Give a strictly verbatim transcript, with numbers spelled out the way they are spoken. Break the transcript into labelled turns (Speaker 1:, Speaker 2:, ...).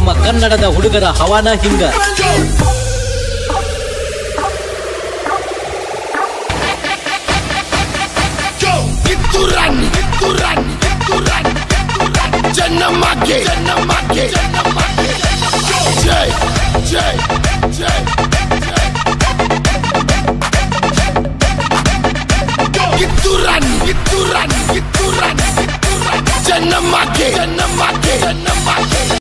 Speaker 1: ನಮ್ಮ ಕನ್ನಡದ ಹುಡುಗರ ಹವಾನ ಹಿಂಗ.
Speaker 2: Jannamage, Jannamage, Jay, Jay, Jay, Gituran, Gituran, Gituran, Jannamage, Jannamage, Jannamage.